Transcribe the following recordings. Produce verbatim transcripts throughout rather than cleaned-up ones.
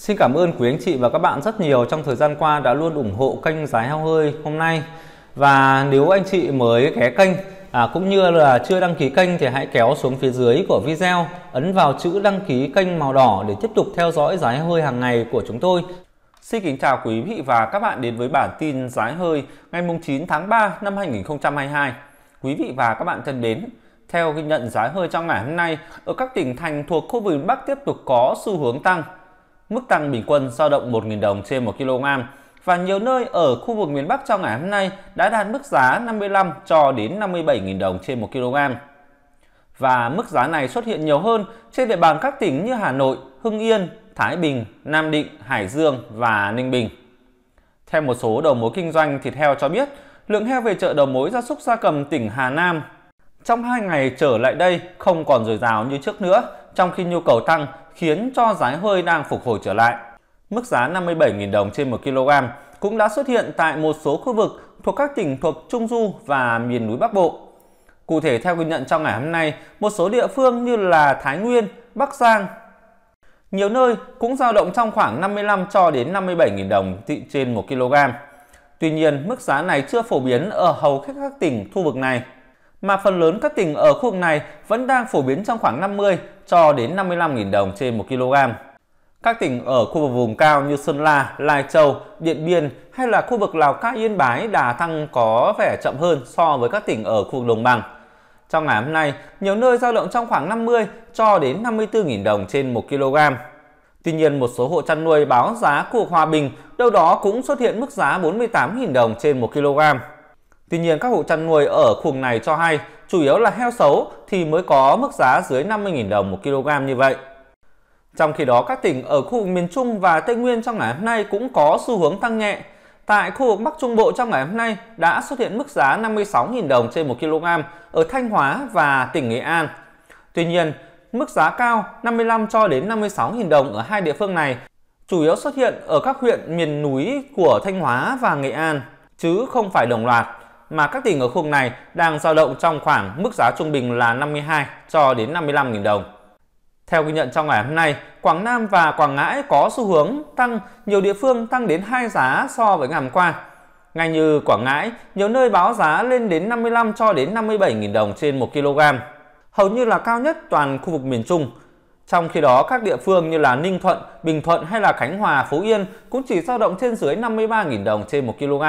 Xin cảm ơn quý anh chị và các bạn rất nhiều trong thời gian qua đã luôn ủng hộ kênh Giá Heo Hơi hôm nay. Và nếu anh chị mới ghé kênh à, cũng như là chưa đăng ký kênh thì hãy kéo xuống phía dưới của video, ấn vào chữ đăng ký kênh màu đỏ để tiếp tục theo dõi Giá Heo Hơi hàng ngày của chúng tôi. Xin kính chào quý vị và các bạn đến với bản tin Giá Heo Hơi ngày chín tháng ba năm hai nghìn không trăm hai mươi hai. Quý vị và các bạn thân mến, theo ghi nhận giá hơi trong ngày hôm nay, ở các tỉnh thành thuộc khu vực Bắc tiếp tục có xu hướng tăng. Mức tăng bình quân dao động một nghìn đồng trên một kg và nhiều nơi ở khu vực miền Bắc trong ngày hôm nay đã đạt mức giá năm mươi lăm cho đến năm mươi bảy nghìn đồng trên một kg. Và mức giá này xuất hiện nhiều hơn trên địa bàn các tỉnh như Hà Nội, Hưng Yên, Thái Bình, Nam Định, Hải Dương và Ninh Bình. Theo một số đầu mối kinh doanh thịt heo cho biết, lượng heo về chợ đầu mối gia súc gia cầm tỉnh Hà Nam trong hai ngày trở lại đây không còn dồi dào như trước nữa, trong khi nhu cầu tăng khiến cho giá hơi đang phục hồi trở lại. Mức giá năm mươi bảy nghìn đồng trên một kg cũng đã xuất hiện tại một số khu vực thuộc các tỉnh thuộc Trung Du và miền núi Bắc Bộ. Cụ thể theo ghi nhận trong ngày hôm nay, một số địa phương như là Thái Nguyên, Bắc Giang, nhiều nơi cũng dao động trong khoảng năm mươi lăm cho đến năm mươi bảy nghìn đồng trên một kg. Tuy nhiên, mức giá này chưa phổ biến ở hầu hết các tỉnh khu vực này, mà phần lớn các tỉnh ở khu vực này vẫn đang phổ biến trong khoảng năm mươi cho đến năm mươi lăm nghìn đồng trên một kg. Các tỉnh ở khu vực vùng cao như Sơn La, Lai Châu, Điện Biên hay là khu vực Lào Cai, Yên Bái đà tăng có vẻ chậm hơn so với các tỉnh ở khu vực đồng bằng. Trong ngày hôm nay, nhiều nơi dao động trong khoảng năm mươi cho đến năm mươi tư nghìn đồng trên một kg. Tuy nhiên, một số hộ chăn nuôi báo giá khu vực Hòa Bình đâu đó cũng xuất hiện mức giá bốn mươi tám nghìn đồng trên một kg. Tuy nhiên, các hộ chăn nuôi ở khu vực này cho hay chủ yếu là heo xấu thì mới có mức giá dưới năm mươi nghìn đồng một kg như vậy. Trong khi đó, các tỉnh ở khu vực miền Trung và Tây Nguyên trong ngày hôm nay cũng có xu hướng tăng nhẹ. Tại khu vực Bắc Trung Bộ trong ngày hôm nay đã xuất hiện mức giá năm mươi sáu nghìn đồng trên một kg ở Thanh Hóa và tỉnh Nghệ An. Tuy nhiên, mức giá cao năm mươi lăm cho đến năm mươi sáu nghìn đồng ở hai địa phương này chủ yếu xuất hiện ở các huyện miền núi của Thanh Hóa và Nghệ An, chứ không phải đồng loạt, mà các tỉnh ở khu vực này đang dao động trong khoảng mức giá trung bình là năm mươi hai cho đến năm mươi lăm nghìn đồng. Theo ghi nhận trong ngày hôm nay, Quảng Nam và Quảng Ngãi có xu hướng tăng, nhiều địa phương tăng đến hai giá so với ngày hôm qua. Ngay như Quảng Ngãi, nhiều nơi báo giá lên đến năm mươi lăm cho đến năm mươi bảy nghìn đồng trên một kg, hầu như là cao nhất toàn khu vực miền Trung. Trong khi đó, các địa phương như là Ninh Thuận, Bình Thuận hay là Khánh Hòa, Phú Yên cũng chỉ dao động trên dưới năm mươi ba nghìn đồng trên một kg.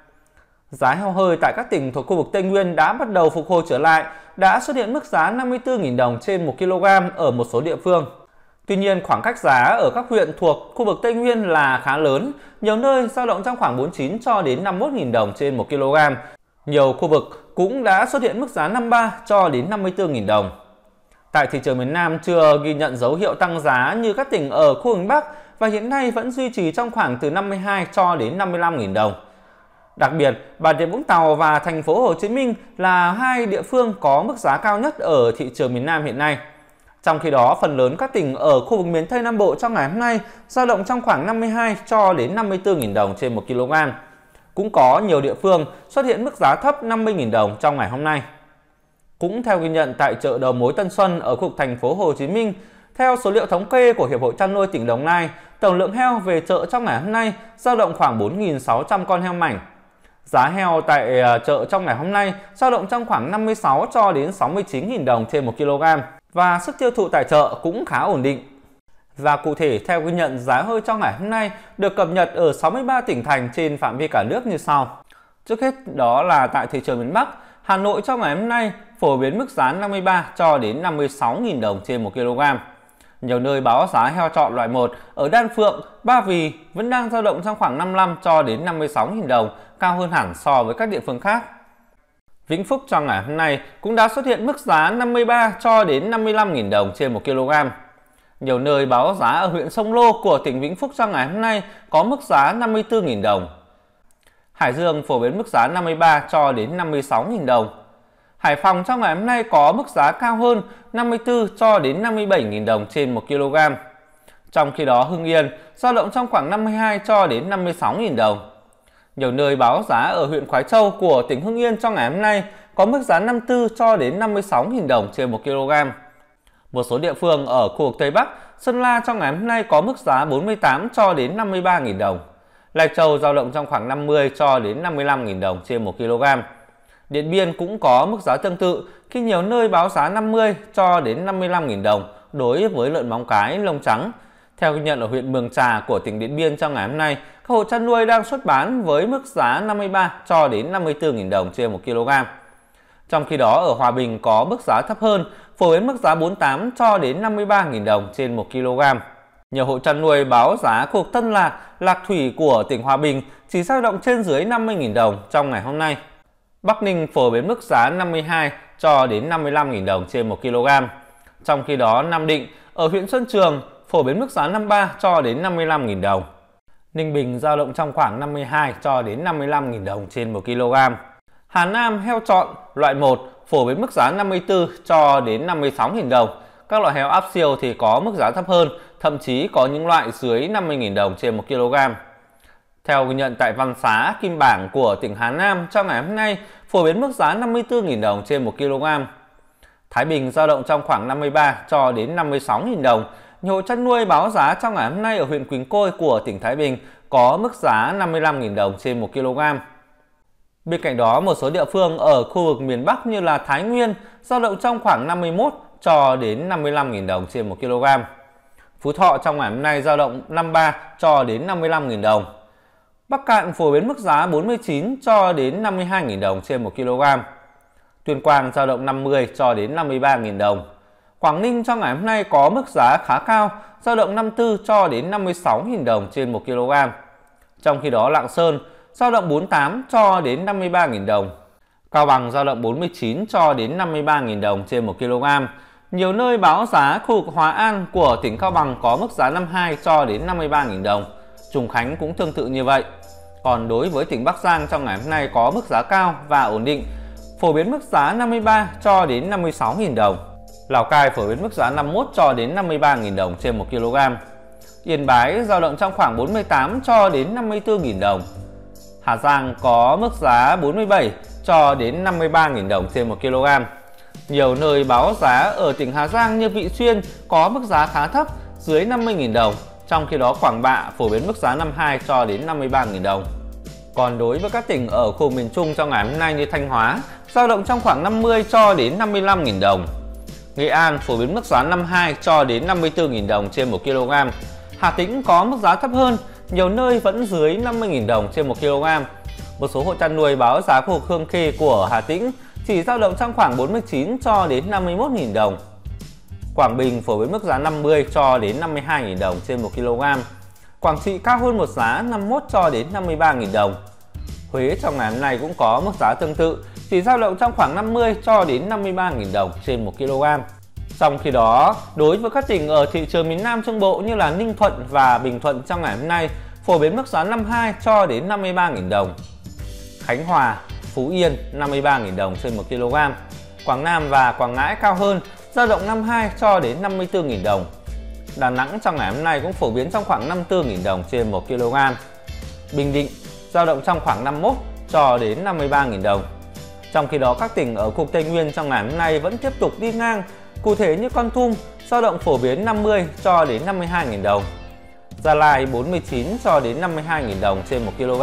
Giá heo hơi tại các tỉnh thuộc khu vực Tây Nguyên đã bắt đầu phục hồi trở lại, đã xuất hiện mức giá năm mươi tư nghìn đồng trên một kg ở một số địa phương. Tuy nhiên, khoảng cách giá ở các huyện thuộc khu vực Tây Nguyên là khá lớn, nhiều nơi dao động trong khoảng bốn mươi chín cho đến năm mươi mốt nghìn đồng trên một kg. Nhiều khu vực cũng đã xuất hiện mức giá năm mươi ba cho đến năm mươi tư nghìn đồng. Tại thị trường miền Nam chưa ghi nhận dấu hiệu tăng giá như các tỉnh ở khu vực Bắc và hiện nay vẫn duy trì trong khoảng từ năm mươi hai cho đến năm mươi lăm nghìn đồng. Đặc biệt, Bà Rịa Vũng Tàu và thành phố Hồ Chí Minh là hai địa phương có mức giá cao nhất ở thị trường miền Nam hiện nay. Trong khi đó, phần lớn các tỉnh ở khu vực miền Tây Nam Bộ trong ngày hôm nay dao động trong khoảng năm mươi hai cho đến năm mươi tư nghìn đồng trên một kg. Cũng có nhiều địa phương xuất hiện mức giá thấp năm mươi nghìn đồng trong ngày hôm nay. Cũng theo ghi nhận tại chợ đầu mối Tân Xuân ở khu vực thành phố Hồ Chí Minh, theo số liệu thống kê của Hiệp hội Chăn nuôi tỉnh Đồng Nai, tổng lượng heo về chợ trong ngày hôm nay dao động khoảng bốn nghìn sáu trăm con heo mảnh. Giá heo tại chợ trong ngày hôm nay dao động trong khoảng năm mươi sáu cho đến sáu mươi chín nghìn đồng trên một kg và sức tiêu thụ tại chợ cũng khá ổn định. Và cụ thể theo ghi nhận giá hơi trong ngày hôm nay được cập nhật ở sáu mươi ba tỉnh thành trên phạm vi cả nước như sau. Trước hết đó là tại thị trường miền Bắc, Hà Nội trong ngày hôm nay phổ biến mức giá năm mươi ba cho đến năm mươi sáu nghìn đồng trên một kg. Nhiều nơi báo giá heo chọn loại một ở Đan Phượng, Ba Vì vẫn đang dao động trong khoảng năm mươi lăm cho đến năm mươi sáu nghìn đồng, cao hơn hẳn so với các địa phương khác. Vĩnh Phúc trong ngày hôm nay cũng đã xuất hiện mức giá năm mươi ba cho đến năm mươi lăm nghìn đồng trên một kg. Nhiều nơi báo giá ở huyện Sông Lô của tỉnh Vĩnh Phúc trong ngày hôm nay có mức giá năm mươi tư nghìn đồng. Hải Dương phổ biến mức giá năm mươi ba cho đến năm mươi sáu nghìn đồng. Hải Phòng trong ngày hôm nay có mức giá cao hơn năm mươi tư cho đến năm mươi bảy nghìn đồng trên một kg. Trong khi đó, Hưng Yên dao động trong khoảng năm mươi hai cho đến năm mươi sáu nghìn đồng. Nhiều nơi báo giá ở huyện Khoái Châu của tỉnh Hưng Yên trong ngày hôm nay có mức giá năm mươi tư cho đến năm mươi sáu nghìn đồng trên một kg. Một số địa phương ở khu vực Tây Bắc, Sơn La trong ngày hôm nay có mức giá bốn mươi tám cho đến năm mươi ba nghìn đồng. Lai Châu dao động trong khoảng năm mươi cho đến năm mươi lăm nghìn đồng trên một kg. Điện Biên cũng có mức giá tương tự khi nhiều nơi báo giá năm mươi cho đến năm mươi lăm nghìn đồng đối với lợn móng cái lông trắng. Theo ghi nhận ở huyện Mường Trà của tỉnh Điện Biên trong ngày hôm nay, các hộ chăn nuôi đang xuất bán với mức giá năm mươi ba cho đến năm mươi tư nghìn đồng trên một kg. Trong khi đó ở Hòa Bình có mức giá thấp hơn, phổ biến mức giá bốn mươi tám cho đến năm mươi ba nghìn đồng trên một kg. Nhiều hộ chăn nuôi báo giá khu vực Tân Lạc, Lạc Thủy của tỉnh Hòa Bình chỉ dao động trên dưới năm mươi nghìn đồng trong ngày hôm nay. Bắc Ninh phổ biến mức giá năm mươi hai cho đến năm mươi lăm nghìn đồng trên một kg. Trong khi đó Nam Định ở huyện Xuân Trường phổ biến mức giá năm mươi ba cho đến năm mươi lăm nghìn đồng. Ninh Bình dao động trong khoảng năm mươi hai cho đến năm mươi lăm nghìn đồng trên một kg. Hà Nam heo trọn loại một phổ biến mức giá năm mươi tư cho đến năm mươi sáu nghìn đồng. Các loại heo áp siêu thì có mức giá thấp hơn, thậm chí có những loại dưới năm mươi nghìn đồng trên một kg. Theo ghi nhận tại Văn Xá, Kim Bảng của tỉnh Hà Nam trong ngày hôm nay phổ biến mức giá năm mươi tư nghìn đồng trên một kg. Thái Bình dao động trong khoảng năm mươi ba cho đến năm mươi sáu nghìn đồng. Nhiều hộ chăn nuôi báo giá trong ngày hôm nay ở huyện Quỳnh Côi của tỉnh Thái Bình có mức giá năm mươi lăm nghìn đồng trên một kg. Bên cạnh đó, một số địa phương ở khu vực miền Bắc như là Thái Nguyên dao động trong khoảng năm mươi mốt cho đến năm mươi lăm nghìn đồng trên một kg. Phú Thọ trong ngày hôm nay dao động năm mươi ba cho đến năm mươi lăm nghìn đồng. Bắc Kạn phổ biến mức giá bốn mươi chín cho đến năm mươi hai nghìn đồng trên một kg. Tuyên Quang dao động năm mươi cho đến năm mươi ba nghìn đồng. Quảng Ninh trong ngày hôm nay có mức giá khá cao, dao động năm mươi tư cho đến năm mươi sáu nghìn đồng trên một kg. Trong khi đó Lạng Sơn dao động bốn mươi tám cho đến năm mươi ba nghìn đồng. Cao Bằng dao động bốn mươi chín cho đến năm mươi ba nghìn đồng trên một kg. Nhiều nơi báo giá khu vực Hòa An của tỉnh Cao Bằng có mức giá năm mươi hai cho đến năm mươi ba nghìn đồng. Trùng Khánh cũng tương tự như vậy. Còn đối với tỉnh Bắc Giang trong ngày hôm nay có mức giá cao và ổn định, phổ biến mức giá năm mươi ba cho đến năm mươi sáu nghìn đồng. Lào Cai phổ biến mức giá năm mươi mốt cho đến năm mươi ba nghìn đồng trên một kg. Yên Bái dao động trong khoảng bốn mươi tám cho đến năm mươi tư nghìn đồng. Hà Giang có mức giá bốn mươi bảy cho đến năm mươi ba nghìn đồng trên một kg. Nhiều nơi báo giá ở tỉnh Hà Giang như Vị Xuyên có mức giá khá thấp, dưới năm mươi nghìn đồng. Trong khi đó Quảng Bạ phổ biến mức giá năm mươi hai cho đến năm mươi ba nghìn đồng. Còn đối với các tỉnh ở khu miền Trung trong ngày hôm nay như Thanh Hóa, dao động trong khoảng năm mươi cho đến năm mươi lăm nghìn đồng. Nghệ An phổ biến mức giá năm mươi hai cho đến năm mươi tư nghìn đồng trên một kg. Hà Tĩnh có mức giá thấp hơn, nhiều nơi vẫn dưới năm mươi nghìn đồng trên một kg. Một số hộ chăn nuôi báo giá khu vực Hương Khê của Hà Tĩnh chỉ dao động trong khoảng bốn mươi chín cho đến năm mươi mốt nghìn đồng. Quảng Bình phổ biến mức giá năm mươi cho đến năm mươi hai nghìn đồng trên một kg. Quảng Trị cao hơn một giá năm mươi mốt cho đến năm mươi ba nghìn đồng. Huế trong ngày hôm nay cũng có mức giá tương tự, chỉ dao động trong khoảng năm mươi cho đến năm mươi ba nghìn đồng trên một kg. Trong khi đó, đối với các tỉnh ở thị trường miền Nam Trung Bộ như là Ninh Thuận và Bình Thuận trong ngày hôm nay phổ biến mức giá năm mươi hai cho đến năm mươi ba nghìn đồng. Khánh Hòa, Phú Yên năm mươi ba nghìn đồng trên một kg. Quảng Nam và Quảng Ngãi cao hơn, dao động năm mươi hai cho đến năm mươi tư nghìn đồng. Đà Nẵng trong ngày hôm nay cũng phổ biến trong khoảng năm mươi tư nghìn đồng trên một kg. Bình Định dao động trong khoảng năm mươi mốt cho đến năm mươi ba nghìn đồng. Trong khi đó các tỉnh ở khu vực Tây Nguyên trong ngày hôm nay vẫn tiếp tục đi ngang, cụ thể như Kon Tum dao động phổ biến năm mươi cho đến năm mươi hai nghìn đồng. Gia Lai bốn mươi chín cho đến năm mươi hai nghìn đồng trên một kg.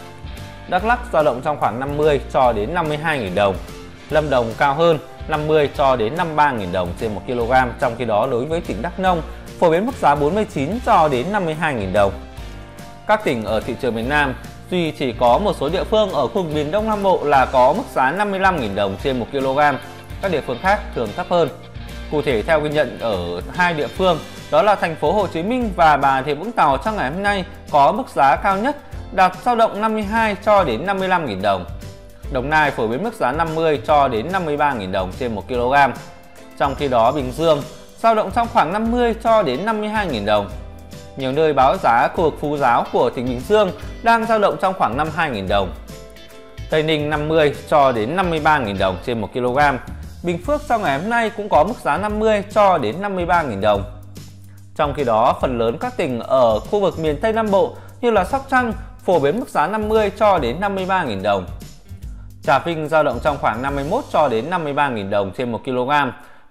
Đắk Lắk dao động trong khoảng năm mươi cho đến năm mươi hai nghìn đồng. Lâm Đồng cao hơn, năm mươi cho đến năm mươi ba nghìn đồng trên một kg. Trong khi đó đối với tỉnh Đắk Nông phổ biến mức giá bốn mươi chín cho đến năm mươi hai nghìn đồng. Các tỉnh ở thị trường miền Nam duy chỉ có một số địa phương ở khu vực miền Đông Nam Bộ là có mức giá năm mươi lăm nghìn đồng trên một kg. Các địa phương khác thường thấp hơn. Cụ thể theo ghi nhận ở hai địa phương đó là thành phố Hồ Chí Minh và Bà Rịa Vũng Tàu trong ngày hôm nay có mức giá cao nhất đạt dao động năm mươi hai cho đến năm mươi lăm nghìn đồng. Đồng Nai phổ biến mức giá năm mươi cho đến năm mươi ba nghìn đồng trên một kg. Trong khi đó Bình Dương dao động trong khoảng năm mươi cho đến năm mươi hai nghìn đồng. Nhiều nơi báo giá khu vực Phú Giáo của tỉnh Bình Dương đang dao động trong khoảng năm mươi hai nghìn đồng. Tây Ninh năm mươi cho đến năm mươi ba nghìn đồng trên một kg. Bình Phước trong ngày hôm nay cũng có mức giá năm mươi cho đến năm mươi ba nghìn đồng. Trong khi đó, phần lớn các tỉnh ở khu vực miền Tây Nam Bộ như là Sóc Trăng phổ biến mức giá năm mươi cho đến năm mươi ba nghìn đồng. Trà Vinh dao động trong khoảng năm mươi mốt cho đến năm mươi ba nghìn đồng trên một kg.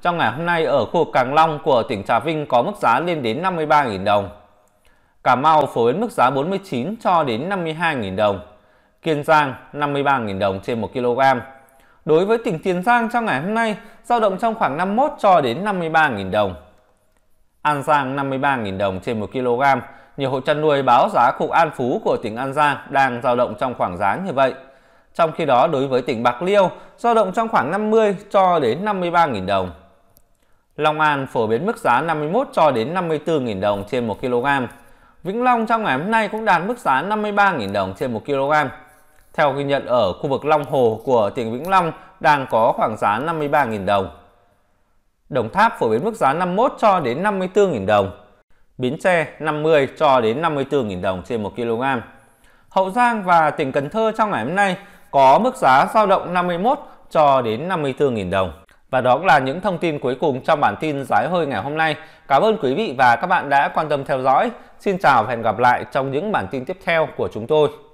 trong ngày hôm nay ở khu vực Càng Long của tỉnh Trà Vinh có mức giá lên đến năm mươi ba nghìn đồng. Cà Mau phổ biến mức giá bốn mươi chín cho đến năm mươi hai nghìn đồng. Kiên Giang năm mươi ba nghìn đồng trên một ki lô gam. Đối với tỉnh Tiền Giang trong ngày hôm nay dao động trong khoảng năm mươi mốt cho đến năm mươi ba nghìn đồng. An Giang năm mươi ba nghìn đồng trên một ki lô gam. Nhiều hộ chăn nuôi báo giá khu An Phú của tỉnh An Giang đang dao động trong khoảng giá như vậy. Trong khi đó đối với tỉnh Bạc Liêu dao động trong khoảng năm mươi cho đến năm mươi ba nghìn đồng. Long An phổ biến mức giá năm mươi mốt cho đến năm mươi tư nghìn đồng trên một ki lô gam. Vĩnh Long trong ngày hôm nay cũng đạt mức giá năm mươi ba nghìn đồng trên một ki lô gam. Theo ghi nhận ở khu vực Long Hồ của tỉnh Vĩnh Long đang có khoảng giá năm mươi ba nghìn đồng. Đồng Tháp phổ biến mức giá năm mươi mốt cho đến năm mươi tư nghìn đồng. Bến Tre năm mươi cho đến năm mươi tư nghìn đồng trên một ki lô gam. Hậu Giang và tỉnh Cần Thơ trong ngày hôm nay có mức giá dao động năm mươi mốt cho đến năm mươi tư nghìn đồng. Và đó cũng là những thông tin cuối cùng trong bản tin giá hơi ngày hôm nay. Cảm ơn quý vị và các bạn đã quan tâm theo dõi. Xin chào và hẹn gặp lại trong những bản tin tiếp theo của chúng tôi.